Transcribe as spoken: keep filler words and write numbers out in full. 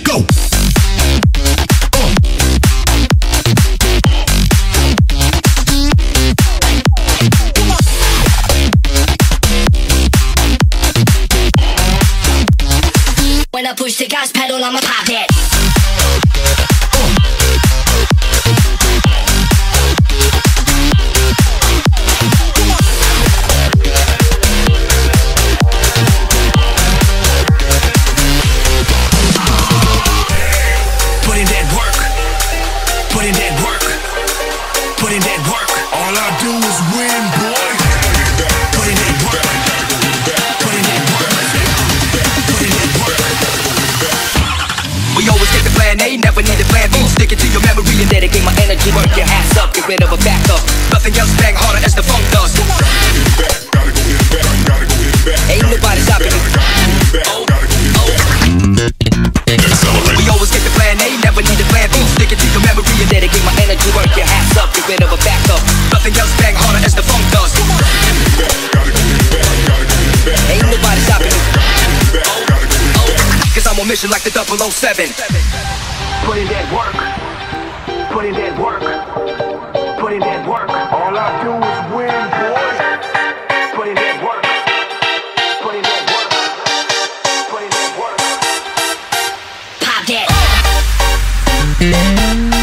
Go. When I push the gas pedal, I'ma pop it. Put in that work. Put in that work. Put in that work. All I do is win, boy. Put in that work. Put in that work. Put in that work. We always get the plan A, never need a plan B. Stick it to your memory and dedicate my energy. Work your ass up, get rid of a backup. Nothing else bang harder as the funk does. Ain't nobody stopping me. Oh, oh. We always get the plan A, never need a plan B. Stick it to your memory and dedicate my energy. Work your ass up, get rid of a backup. Nothing else bang harder as the funk does. Ain't nobody stopping me. Oh, oh. Cause I'm on mission like the double oh seven. Put in that work. Put in that work. Put in that work. All I do is win, boy. Put in that work. Put in that work. Put in that work. Pop that.